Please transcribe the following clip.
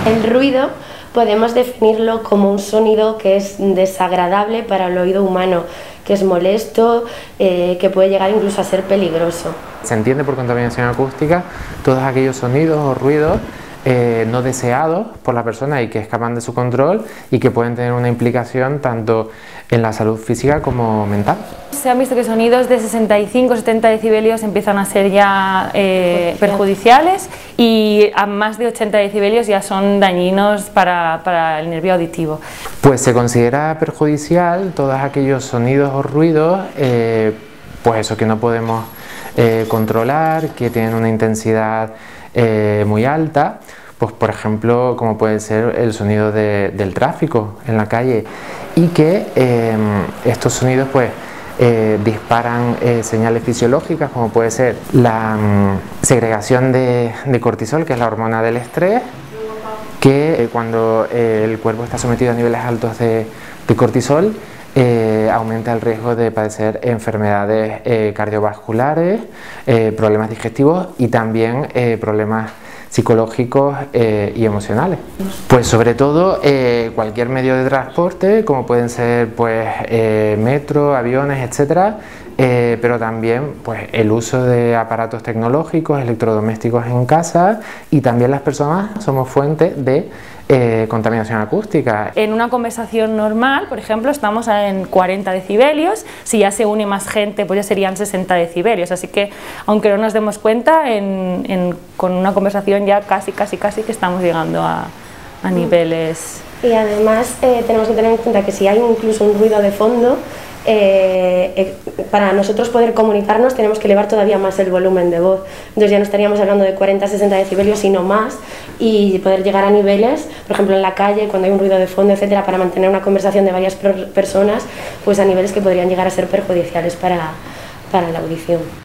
El ruido podemos definirlo como un sonido que es desagradable para el oído humano, que es molesto, que puede llegar incluso a ser peligroso. Se entiende por contaminación acústica todos aquellos sonidos o ruidos no deseados por la persona y que escapan de su control y que pueden tener una implicación tanto en la salud física como mental. Se han visto que sonidos de 65-70 decibelios empiezan a ser ya perjudiciales y a más de 80 decibelios ya son dañinos para el nervio auditivo. Pues se considera perjudicial todos aquellos sonidos o ruidos pues eso, que no podemos controlar, que tienen una intensidad muy alta, pues por ejemplo como puede ser el sonido del tráfico en la calle, y que estos sonidos pues disparan señales fisiológicas como puede ser la segregación de cortisol, que es la hormona del estrés, que cuando el cuerpo está sometido a niveles altos de cortisol aumenta el riesgo de padecer enfermedades cardiovasculares, problemas digestivos y también problemas psicológicos y emocionales. Pues sobre todo cualquier medio de transporte, como pueden ser pues metro, aviones, etcétera, pero también pues el uso de aparatos tecnológicos, electrodomésticos en casa, y también las personas somos fuente de contaminación acústica. En una conversación normal, por ejemplo, estamos en 40 decibelios, si ya se une más gente pues ya serían 60 decibelios, así que aunque no nos demos cuenta, con una conversación ya casi que estamos llegando a niveles. Y además tenemos que tener en cuenta que si hay incluso un ruido de fondo, para nosotros poder comunicarnos tenemos que elevar todavía más el volumen de voz, entonces ya no estaríamos hablando de 40-60 decibelios sino más, y poder llegar a niveles, por ejemplo en la calle cuando hay un ruido de fondo, etcétera, para mantener una conversación de varias personas, pues a niveles que podrían llegar a ser perjudiciales para la audición.